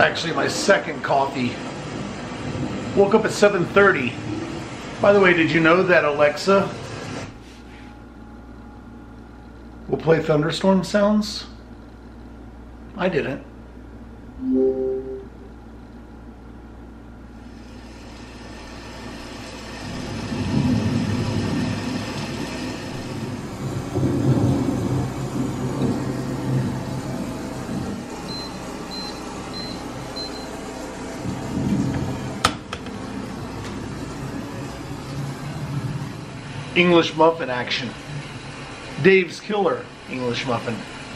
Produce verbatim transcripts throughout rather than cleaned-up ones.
Actually my second coffee. Woke up at seven thirty. By the way, did you know that Alexa will play thunderstorm sounds? I didn't. English muffin action. Dave's Killer English muffin.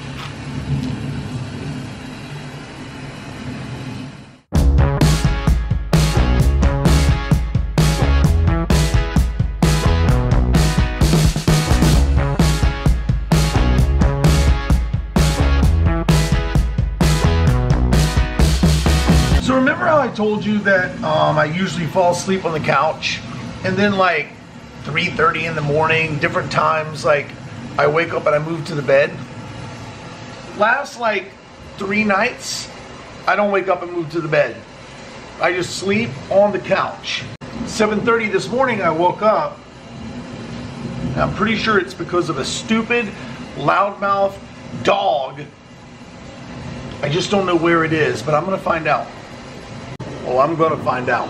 So remember how I told you that um, I usually fall asleep on the couch, and then like three thirty in the morning, different times, like I wake up and I move to the bed. Last like three nights, I don't wake up and move to the bed. I just sleep on the couch. seven thirty this morning I woke up. I'm pretty sure it's because of a stupid loudmouth dog. I just don't know where it is, but I'm gonna find out. Well, I'm gonna find out.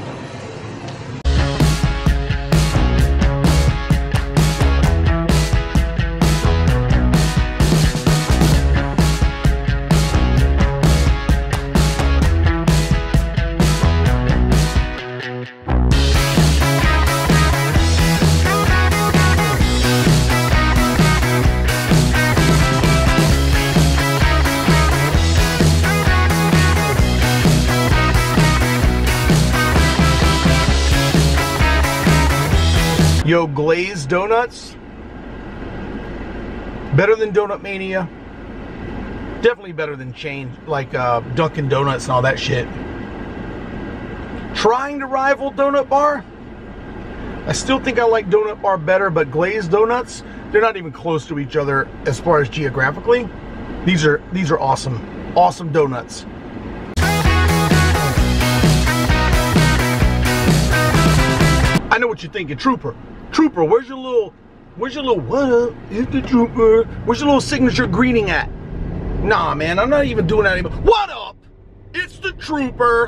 Yo, glazed donuts, better than Donut Mania. Definitely better than chain, like uh, Dunkin' Donuts and all that shit. Trying to rival Donut Bar. I still think I like Donut Bar better, but glazed donuts, they're not even close to each other as far as geographically. These are these are awesome, awesome donuts. I know what you're thinking, Trooper. Trooper, where's your little, where's your little, what up, it's the Trooper. Where's your little signature greeting at? Nah, man, I'm not even doing that anymore. What up? It's the Trooper.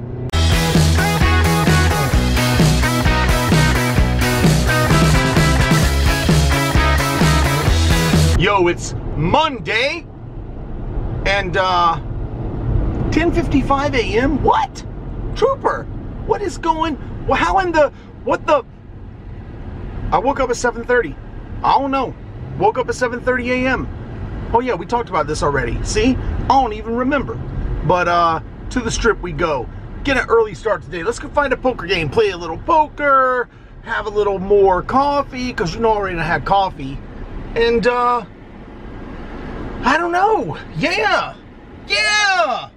Yo, it's Monday, and uh, ten fifty-five a m What? Trooper, what is going, well, how in the, what the, I woke up at seven thirty. I don't know. Woke up at seven thirty a m Oh yeah, we talked about this already. See? I don't even remember. But uh, to the strip we go. Get an early start today. Let's go find a poker game. Play a little poker. Have a little more coffee. Because you know I already had coffee. And uh, I don't know. Yeah. Yeah.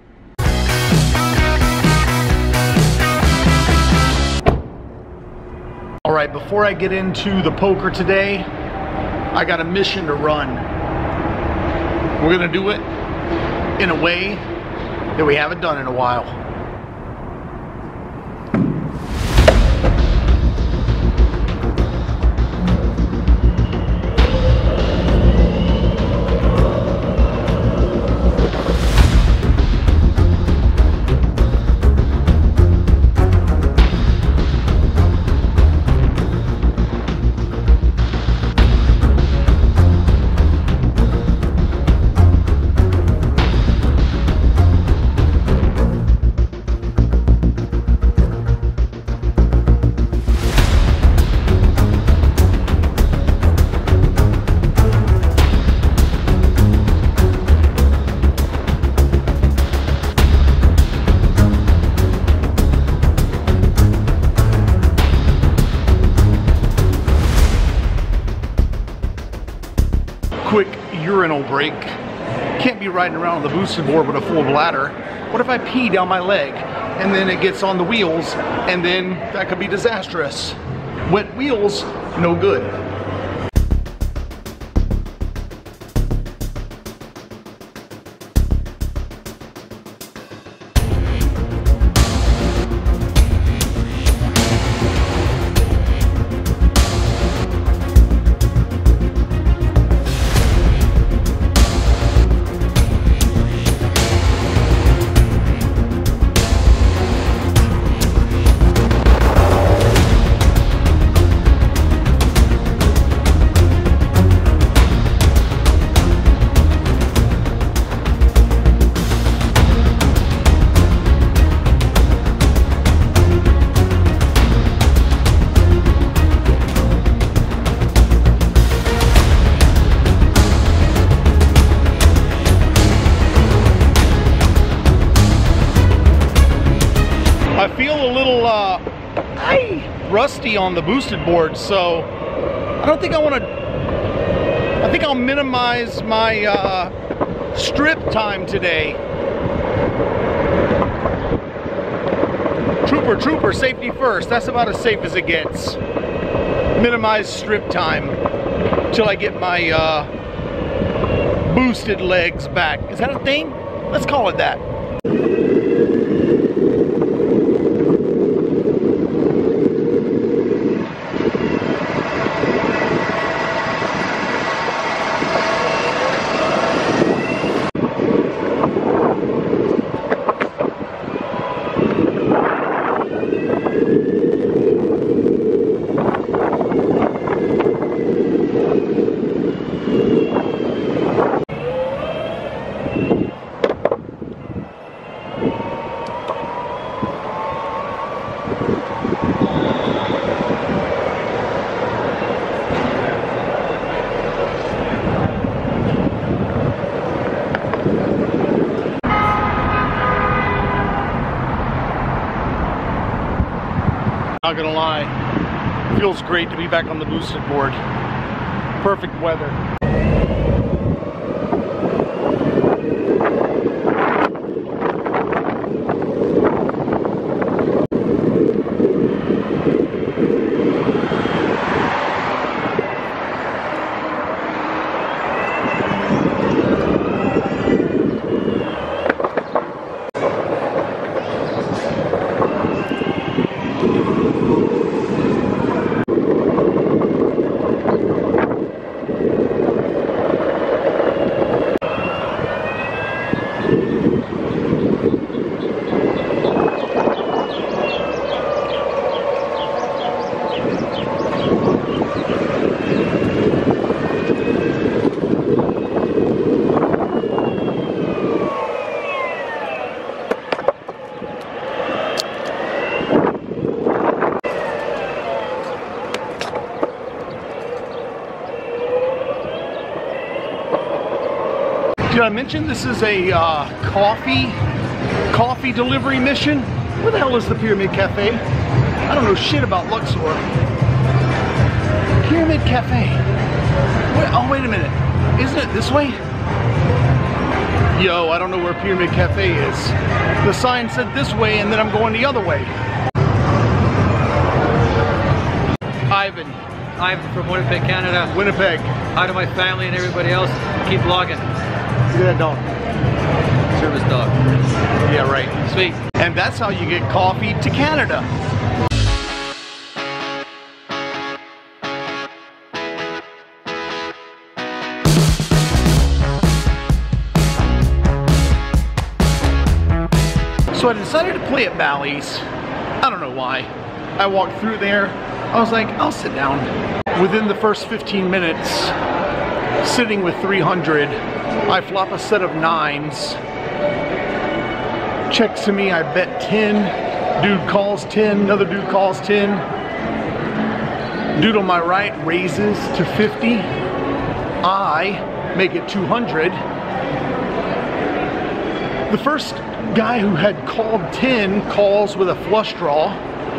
All right, before I get into the poker today, I got a mission to run. We're gonna do it in a way that we haven't done in a while. Quick urinal break. Can't be riding around on the boosted board with a full bladder. What if I pee down my leg and then it gets on the wheels, and then that could be disastrous. Wet wheels, no good. rusty on the boosted board, so I don't think I want to. I think I'll minimize my uh, strip time today. Trooper, trooper, safety first. That's about as safe as it gets. Minimize strip time till I get my uh, boosted legs back. Is that a thing? Let's call it that. Not gonna lie, feels great to be back on the boosted board. Perfect weather. Did I mention this is a uh, coffee coffee delivery mission? Where the hell is the Pyramid Cafe? I don't know shit about Luxor. Pyramid Cafe. Wait, oh, wait a minute. Isn't it this way? Yo, I don't know where Pyramid Cafe is. The sign said this way and then I'm going the other way. Ivan. I'm from Winnipeg, Canada. Winnipeg. Hi to my family and everybody else. Keep vlogging. Look at that dog. Service dog. Yeah, right. Sweet. And that's how you get coffee to Canada. So I decided to play at Bally's. I don't know why. I walked through there. I was like, I'll sit down. Within the first fifteen minutes, sitting with three hundred, I flop a set of nines. Checks to me, I bet ten. Dude calls ten, another dude calls ten. Dude on my right raises to fifty. I make it two hundred. The first guy who had called ten calls with a flush draw.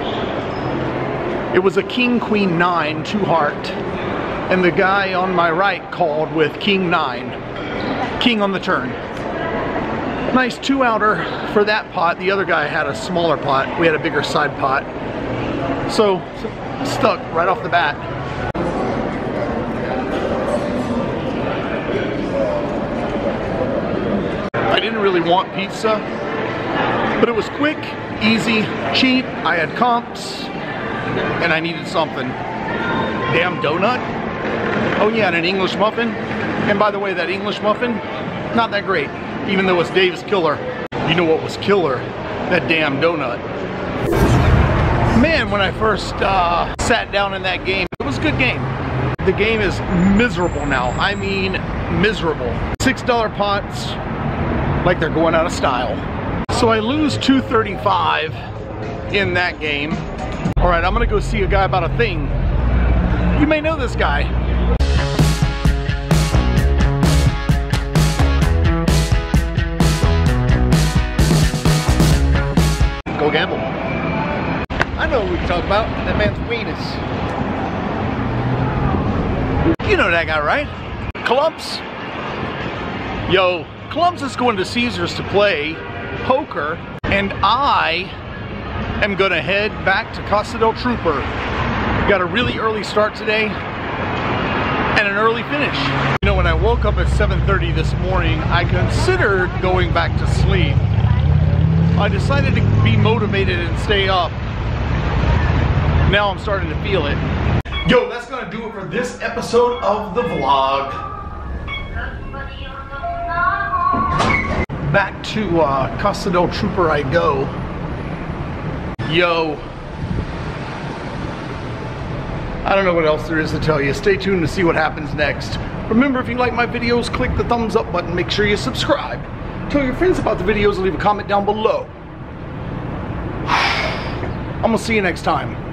It was a king, queen, nine, two heart. And the guy on my right called with king, nine. King on the turn. Nice two outer for that pot. The other guy had a smaller pot. We had a bigger side pot. So, stuck right off the bat. I didn't really want pizza, but it was quick, easy, cheap. I had comps, and I needed something. Damn donut. Oh yeah, and an English muffin. And by the way, that English muffin, not that great, even though it's Dave's killer. You know what was killer? That damn donut. Man, when I first uh, sat down in that game, it was a good game. The game is miserable now. I mean, miserable. six dollar pots, like they're going out of style. So I lose two thirty-five in that game. All right, I'm gonna go see a guy about a thing. You may know this guy. Go gamble. I know what we can talk about. that man's weenus. You know that guy, right? Clumps. Yo, Clumps is going to Caesars to play poker, and I am gonna head back to Casa del Trooper. Got a really early start today and an early finish. You know, when I woke up at seven thirty this morning, I considered going back to sleep. I decided to be motivated and stay up. Now I'm starting to feel it. Yo, that's gonna do it for this episode of the vlog. Back to uh, Casa del Trooper I go. Yo. I don't know what else there is to tell you. Stay tuned to see what happens next. Remember, if you like my videos, click the thumbs up button. Make sure you subscribe. Tell your friends about the videos and leave a comment down below. I'm gonna see you next time.